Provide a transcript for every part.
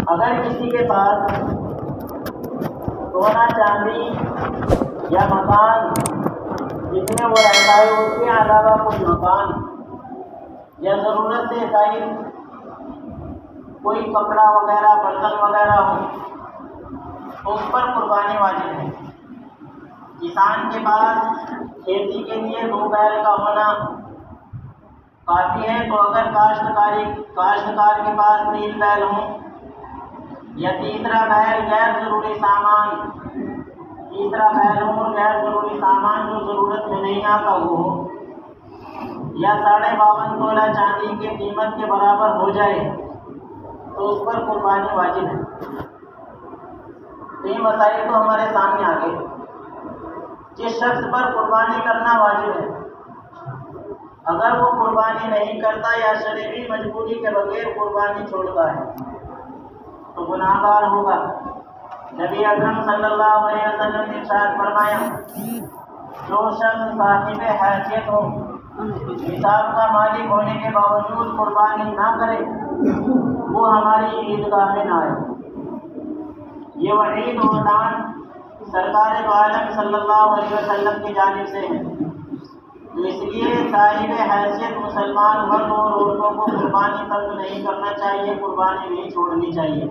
اگر کسی کے پاس سونا چاندی یا مکان جس میں وہ رہتا ہے اس کے علاوہ کوئی مکان یا ضرورت سے زائد کوئی کپڑا وغیرہ برتن وغیرہ ہو تو اس پر قربانی واجب ہے۔ کسان کے پاس کھیتی کے لیے 2 بیل کا ہونا کافی ہے، تو اگر کاشتکار کے پاس 3 بیل ہوں یا تیسرا بیل غیر ضروری سامان غیر ضروری سامان جو ضرورت میں نہیں آتا وہ ہو، یا 52.5 تولہ چاندی کی قیمت کے برابر ہو جائے تو اس پر قربانی واجب ہے۔ یہ مسائل تو ہمارے سامنے آ گئے۔ جس شخص پر قربانی کرنا واجب ہے، اگر وہ قربانی نہیں کرتا یا شرعی مجبوری کے بغیر قربانی چھوڑتا ہے تو گناہ گار ہوگا۔ نبی اکرم صلی اللہ علیہ وسلم نے ارشاد فرمایا، جو شخص صاحب حیثیت ہو، نصاب کا مالک ہونے کے باوجود قربانی نہ کرے وہ ہماری عیدگاہ میں نہ آئے۔ یہ وعید و اعلان سرکار دو عالم صلی اللہ علیہ وسلم کی جانب سے ہے، تو اس لیے صاحب حیثیت مسلمان مرد اور عورتوں کو قربانی ترک نہیں کرنا چاہیے، قربانی نہیں چھوڑنی چاہیے۔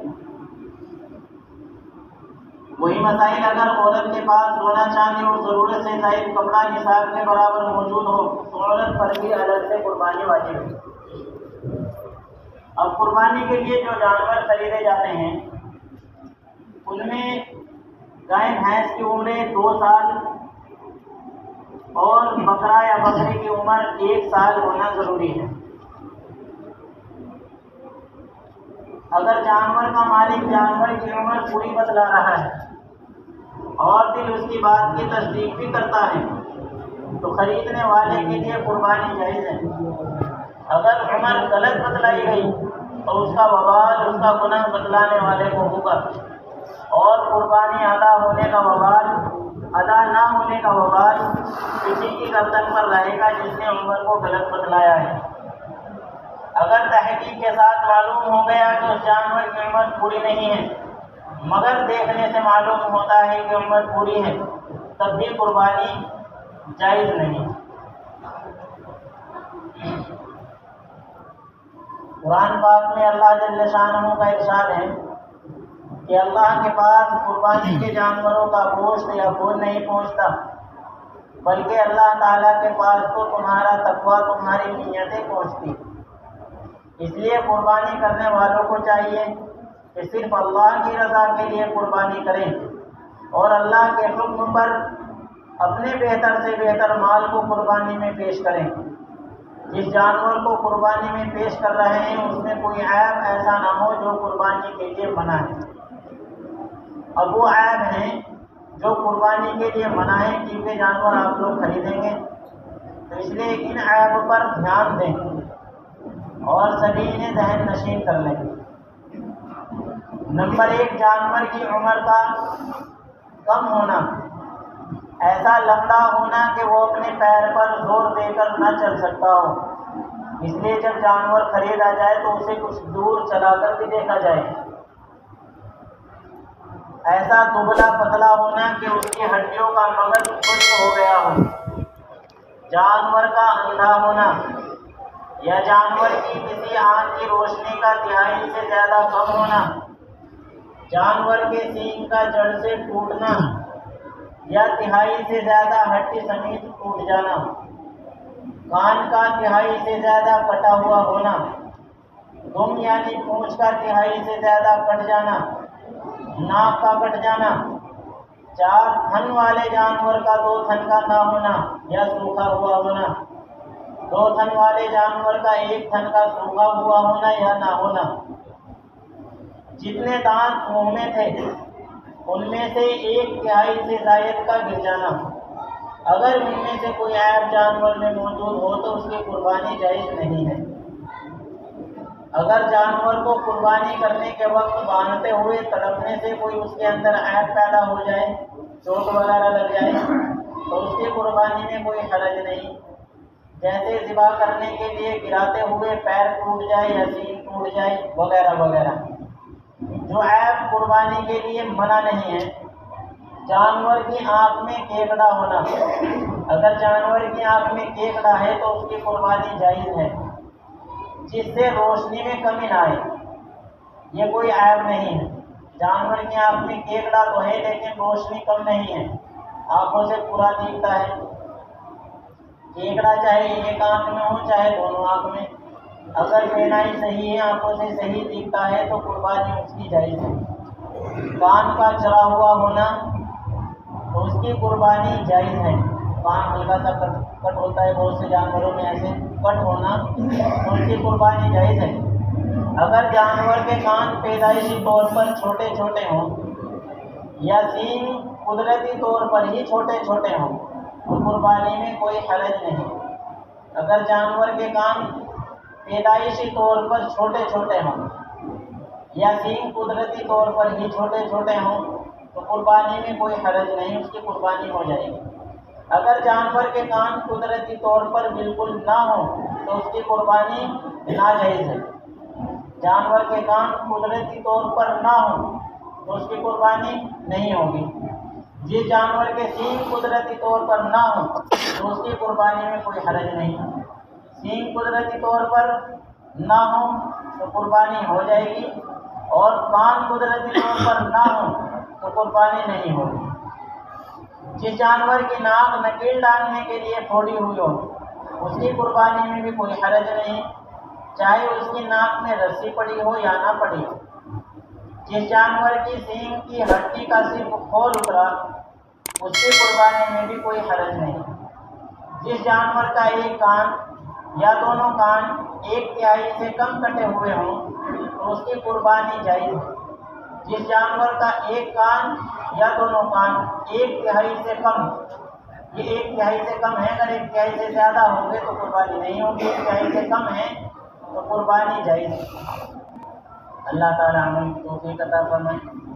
وہی مسائل اگر عورت کے پاس سونا چاندی اور ضرورت سے زائد کپڑا نصاب کے برابر موجود ہو تو عورت پر بھی الگ سے قربانی واجب ہے۔ اب قربانی کے لیے جو جانور خریدے جاتے ہیں ان میں گائے بھینس کی عمر 2 سال اور بکرا یا بکری کی عمر 1 سال ہونا ضروری ہے۔ اگر جانور کا مالک جانور کی عمر پوری بتلا رہا ہے اور دل اس کی بات کی تصدیق بھی کرتا ہے تو خریدنے والے کے لیے قربانی جائز ہے۔ اگر عمر غلط بتلائی گئی تو اس کا وبال اس کا گناہ بتلانے والے کو ہوگا، اور قربانی ادا نہ ہونے کا وبال کسی کی گردن پر رہے گا جس نے عمر کو غلط بتلایا ہے۔ اگر تحقیق کے ساتھ معلوم ہو گیا کہ اس جانور کی عمر پوری نہیں ہے مگر دیکھنے سے معلوم ہوتا ہے کہ عمر پوری ہے، تب بھی قربانی جائز نہیں۔ قرآن پاک میں اللہ جل شانہ کا ارشاد ہے کہ اللہ کے پاس قربانی کے جانوروں کا گوشت یا خون نہیں پہنچتا، بلکہ اللہ تعالیٰ کے پاس تو تمہارا تقویٰ تمہاری نیتیں پہنچتی۔ اس لیے قربانی کرنے والوں کو چاہیے کہ صرف اللہ کی رضا کے لیے قربانی کریں اور اللہ کے حکم پر اپنے بہتر سے بہتر مال کو قربانی میں پیش کریں۔ جس جانور کو قربانی میں پیش کر رہے ہیں اس میں کوئی عیب ایسا نہ ہو جو قربانی کے لیے منع ہے۔ اب وہ عیب ہیں جو قربانی کے لیے منع ہے کیونکہ جانور آپ لوگ خریدیں گے، تو اس لیے ان عیب پر دھیان دیں اور سبھی انہیں ذہن نشین کر لیں۔ نمبر 1، جانور کی عمر کا کم ہونا، ایسا لمبا ہونا کہ وہ اپنے پیر پر زور دے کر نہ چل سکتا ہو، اس لیے جب جانور خریدا جائے تو اسے کچھ دور چلا کر بھی دیکھا جائے۔ ایسا دبلا پتلا ہونا کہ اس کی ہڈیوں کا مغز خشک ہو گیا ہو۔ جانور کا اندھا ہونا یا جانور کی کسی آنکھ کی روشنی کا 1/3 سے زیادہ کم ہونا، جانور کے سینگ کا جڑ سے ٹوٹنا یا 1/3 سے زیادہ ہڈی سمیت ٹوٹ جانا، کان کا 1/3 سے زیادہ کٹا ہوا ہونا، دم یعنی پونچھ کا 1/3 سے زیادہ کٹ جانا، ناک کا کٹ جانا، 4 تھن والے جانور کا 2 تھن کا نہ ہونا یا سوکھا ہوا ہونا، 2 تھن والے جانور کا 1 تھن کا سوکھا ہوا ہونا یا نہ ہونا، جتنے دانت منہ میں تھے ان میں سے 1/3 سے زائد کا گر جانا۔ اگر ان میں سے کوئی عیب جانور میں موجود ہو تو اس کی قربانی جائز نہیں ہے۔ اگر جانور کو قربانی کرنے کے وقت باندھتے ہوئے تڑپنے سے کوئی اس کے اندر عیب پیدا ہو جائے، چوٹ وغیرہ لگ جائے، تو اس کی قربانی میں کوئی حرج نہیں، جیسے ذبح کرنے کے لیے گراتے ہوئے پیر ٹوٹ جائے یا سینگ ٹوٹ جائے وغیرہ وغیرہ۔ جو عیب قربانی کے لیے منع نہیں ہے، جانور کی آنکھ میں کیکڑا ہونا، اگر جانور کی آنکھ میں کیکڑا ہے تو اس کی قربانی جائز ہے، جس سے روشنی میں کمی نہ آئے، یہ کوئی عیب نہیں ہے۔ جانور کی آنکھ میں کیکڑا تو ہے لیکن روشنی کم نہیں ہے، آنکھوں سے پورا دکھتا ہے۔ کیکڑا چاہے ایک آنکھ میں ہو چاہے دونوں آنکھ میں، اگر بینائی صحیح ہے، آنکھوں سے صحیح دکھتا ہے تو قربانی اس کی جائز ہے۔ کان کا چرا ہوا ہونا تو اس کی قربانی جائز ہے، کان ہلکا سا کٹ ہوتا ہے بہت سے جانوروں میں، ایسے کٹ ہونا تو اس کی قربانی جائز ہے۔ اگر جانور کے کان پیدائشی طور پر چھوٹے چھوٹے ہوں یا سینگ قدرتی طور پر ہی چھوٹے چھوٹے ہوں تو قربانی میں کوئی حرج نہیں۔ اگر جانور کے کان پیدائشی طور پر چھوٹے چھوٹے ہوں یا سینگ قدرتی طور پر ہی چھوٹے چھوٹے ہوں تو قربانی میں کوئی حرج نہیں، اس کی قربانی ہو جائے گی۔ اگر جانور کے کان قدرتی طور پر بالکل نہ ہوں تو اس کی قربانی ناجائز ہے۔ جانور کے کان قدرتی طور پر نہ ہوں تو اس کی قربانی نہیں ہوگی۔ جس جانور کے سینگ قدرتی طور پر نہ ہوں تو اس کی قربانی میں کوئی حرج نہیں۔ سینگ قدرتی طور پر نہ ہوں تو قربانی ہو جائے گی، اور کان قدرتی طور پر نہ ہوں تو قربانی نہیں ہوگی۔ جس جانور کی ناک نکیل ڈالنے کے لیے پھوڑی ہوئی ہو اس کی قربانی میں بھی کوئی حرج نہیں، چاہے اس کی ناک میں رسی پڑی ہو یا نہ پڑی ہو۔ جس جانور کی سینگ کی ہڈی کا صرف کھول اترا اس کی قربانی میں بھی کوئی حرج نہیں۔ جس جانور کا ایک کان یا دونوں کان 1/3 سے کم کٹے ہوئے ہوں تو اس کی قربانی جائز ہے۔ جس جانور کا ایک کان یا دونوں کان 1/3 سے کم، یہ 1/3 سے کم ہے، اگر 1/3 سے زیادہ ہوں گے تو قربانی نہیں ہوگی، 1/3 سے کم ہے تو قربانی جائز ہے۔ اللہ تعالیٰ ہمیں توفیق عطا فرمائے۔